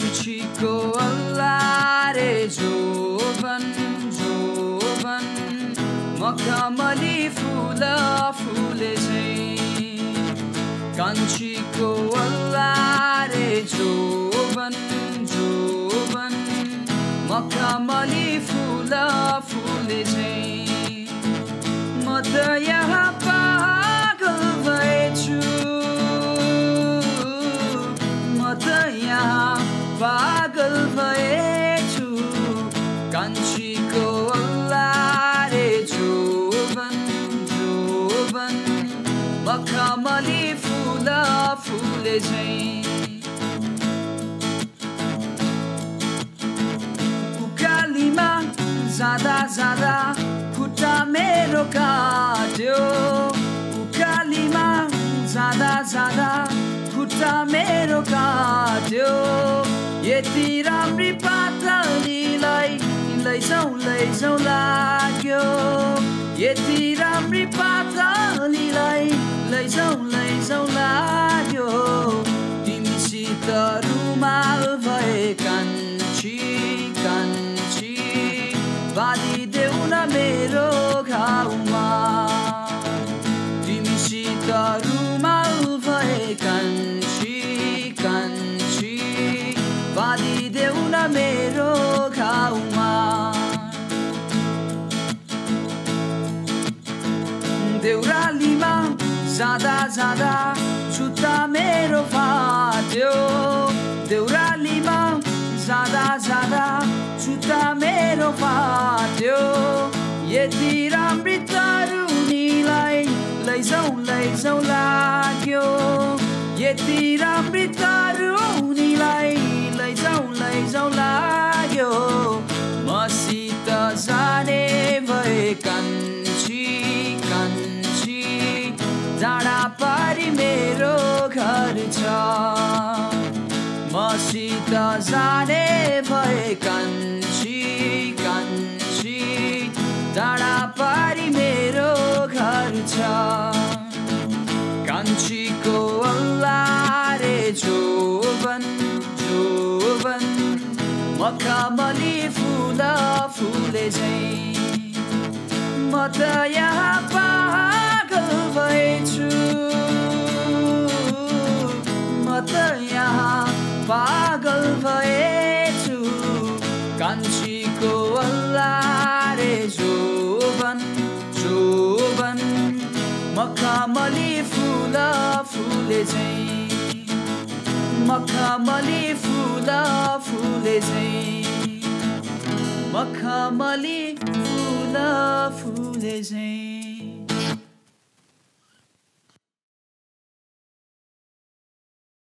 कान्छीको अल्लारे जोबन जोबन मखमली फूल फूले झैं कान्छीको अल्लारे जोबन जोबन मखमली फूल फूले झैं म त यहाँ पागल भएछु म त यहाँ पागल भएछु कान्छीको अल्लारे जोबन जोबन मखमली फूल फूले झैं उकालीमा जाँदा जाँदा खुट्टा मेरो काट्यो उकालीमा जाँदा जाँदा खुट्टा मेरो काट्यो यति राम्री पातलीलाई लैजाउँ लाग्यो यति राम्री पातलीलाई लैजाउँ लाग्यो तिमीसित रुमाल भए कान्छी कान्छी बाँधिदेऊ न मेरो घाउमा तिमीसित रुमाल भए कान्छी कान्छी बाँधिदेऊ न मेरो घाउमा देउरालीमा जाँदा जाँदा जुत्ता मेरो फाट्यो देउरालीमा जाँदा जाँदा जुत्ता मेरो फाट्यो यति राम्री तरुनीलाई लैजाउँ लाग्यो यति राम्री तरुनीलाई लैजाउँ लाग्यो मसित जाने भए कान्छी कान्छी डाँडा पारी मेरो घर छ मसित जाने भए कान्छी कान्छी डाँडा पारी मेरो घर छ कान्छीको अल्लारे जोबन जोबन मखमली फूल फूले झैं म त यहाँ पागल भएछु म त यहाँ पागल भएछु कान्छीको अल्लारे जोबन जोबन मखमली फूल फूले झैं मखमली फूल फूले झैं मखमली फूल फूले झैं